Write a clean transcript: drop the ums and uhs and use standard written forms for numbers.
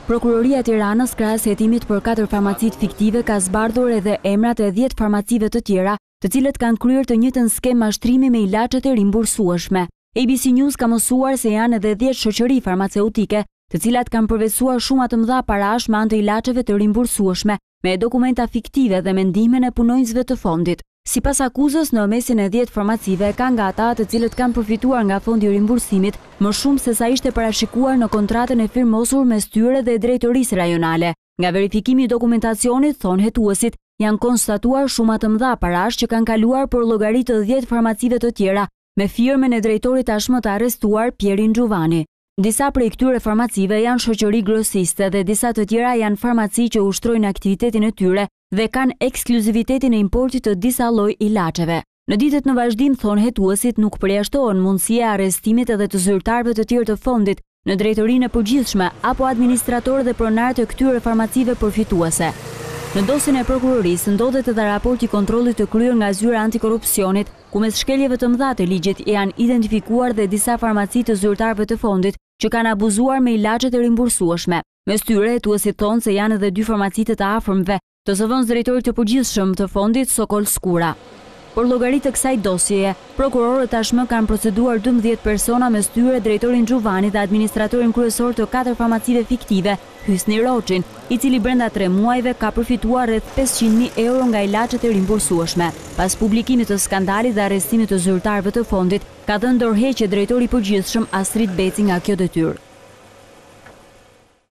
Prokuroria e Tiranës krahas hetimit për 4 farmacit fiktive ka zbardhur edhe emrat e 10 farmacive të tjera, të cilët kanë kryer të njëjtën skemë mashtrimi me ilaçet e rimbursueshme. ABC News ka mësuar se janë edhe 10 shoqëri farmaceutike, të cilat kanë përveçuar shumë të mëdha parash me anë të ilaçeve të rimbursueshme, me dokumenta fiktive dhe me ndihmën e punonjësve të fondit. Sipas akuzës, në mesin e 10 farmacive ka nga ata të cilët kanë përfituar nga fondi i rimbursimit më shumë se sa ishte parashikuar në kontratën e firmosur mes tyre dhe drejtorisë rajonale. Nga verifikimi i dokumentacionit, thonë hetuesit, janë konstatuar shumë të mëdha parash që kanë kaluar për llogaritë të 10 farmacive të tjera, me firmën e drejtorit tashmë të arrestuar Pierin Xhuvani. Disa prej këtyre farmacive janë shoqëri grosiste dhe disa të tjera janë farmaci që ushtrojnë aktivitetin e tyre dhe kanë ekskluzivitetin e importit të disa lloj ilaçeve. Në ditët në vazhdim, thonë hetuesit, nuk përjashtohen mundësia e arrestimit edhe të zyrtarëve të tjerë të fondit në drejtorinë e përgjithshme apo administratorë dhe pronarë të këtyre farmacive përfituese. Në dosjen e prokurorisë ndodhet edhe raporti kontrollit të kryer nga zyra antikorrupsionit, ku mes shkeljeve të mëdha të ligjit janë identifikuar dhe disa farmaci të zyrtarëve të fondit që kanë abuzuar me ilaçet e rimbursueshme. Mes tyre hetuesit thonë se janë edhe 2 farmacitë të afërmve të zëvendës drejtorit të përgjithshëm të fondit Sokol Skura. Por llogaritë të kësaj dosjeje, prokurorët tashmë kanë proceduar 12 persona, mes tyre drejtorin Xhuvani dhe administratorin kryesor të 4 farmacive fiktive, Hysni Roçin, i cili brenda 3 muajve ka përfituar rreth 500.000 euro nga ilaçet e rimbursueshme. Pas publikimit të skandalit dhe arrestimit të zyrtarëve të fondit, ka dhënë dorëheqje drejtori i përgjithshëm Astrid Beci nga kjo detyrë.